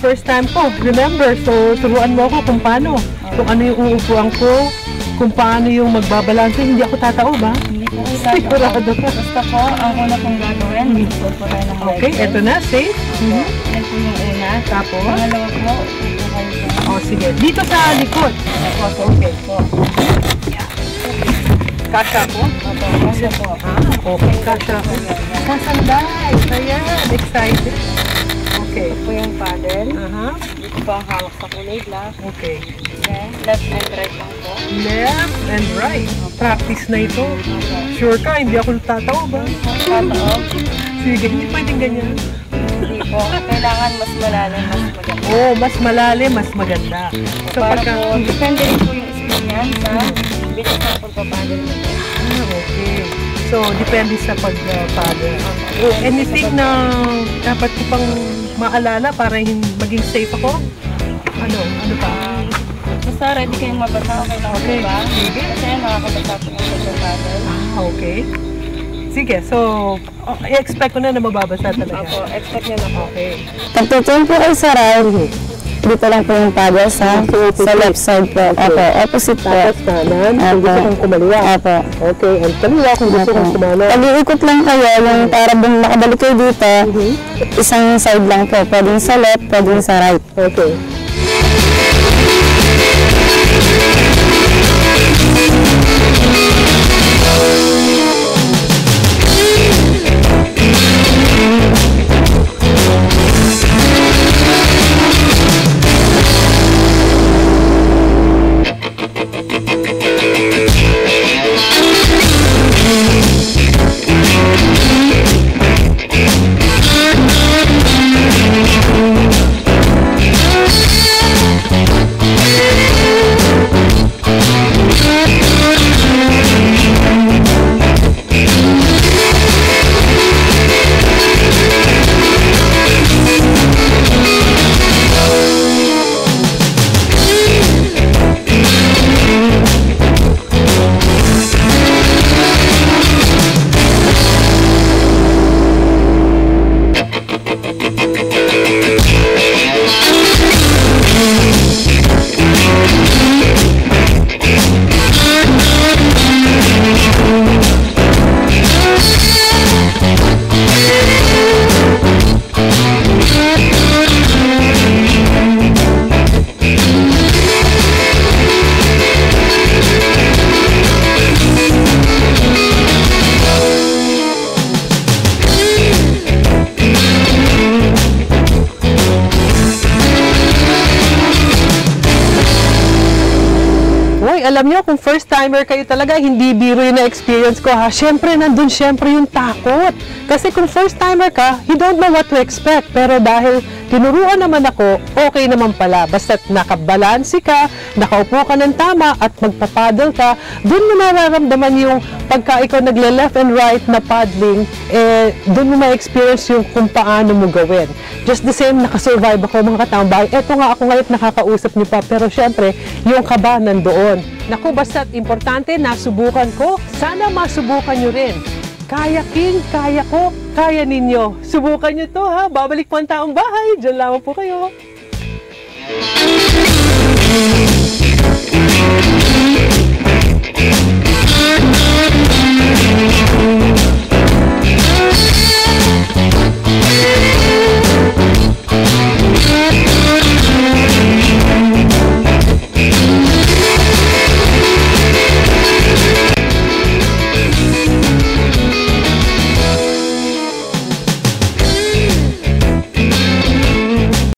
first time ko. Remember, so turuan mo ako kung paano. Kung ano yung uupuan ko, kung paano yung magbabalanse. Hindi ako tatao ba? Hindi po sigurado. Basta po, ang una pong gagawin, mag-hold po tayo ng Okay, eto na, safe. Yan po yung una. Tapos? Pangalawa po, upo kayo sa... Oh, sige. Dito sa likod. Okay. Kasha po? Opo, kasha po. Okay, kasha po. Sasanday. Ayan, excited. Okay. Ito po yung paddle. Dito po ang hawak sa kulay black. Okay. Then, left and right lang po. Left and right. Practice na ito. Sure ka, hindi ako tatawa ba? Tatawa. Sige, hindi pwedeng ganyan. Hindi po. Kailangan mas malalim, mas maganda. Oo, mas malalim, mas maganda. So, para po, depende rin po yung skill niyan sa bilis ng pagpapaddle nito. Okay. So, depende sa pag-paddle. Anything na dapat ko pang maalala para maging safe ako? Ano pa? Basta ready kayong mabasa, okay lang okay. Ba? Sige. Kasi makakabasa po yung pagpapaddle. Okay. Sige, so, i-expect ko na mababasa talaga. Opo, expect nyo na po. Okay. Pagtutuon po kayo sa round, dito lang po yung paddle sa left side po. Opo, opposite po. Tapos kanan, kung gusto kong kumaliwa. Opo. Okay, and kaliwa kung gusto kong kumaliwa. Pag-iikot lang kayo, yung para makabalik kayo dito, isang side lang po. Pwedeng sa left, pwedeng sa right. Okay. Alam nyo, kung first timer kayo talaga, hindi biro yung na-experience ko ha. Siyempre, nandun siyempre yung takot. Kasi kung first timer ka, you don't know what to expect. Pero dahil tinuruan naman ako, okay naman pala. Basta nakabalansi ka, nakaupo ka ng tama at magpapaddle ka, dun mo nararamdaman yung pagka ikaw nagle-left and right na paddling, dun mo ma-experience yung kung paano mo gawin. Just the same, nakasurvive ako mga katambahay. Eto nga ako ngayon nakakausap niyo pa, pero syempre, yung kaba nandoon. Naku, basta't importante, nasubukan ko. Sana masubukan nyo rin. Kayaking, kaya ko, kaya ninyo. Subukan nyo to ha. Babalik po ang Taumbahay. Diyan lamang po kayo.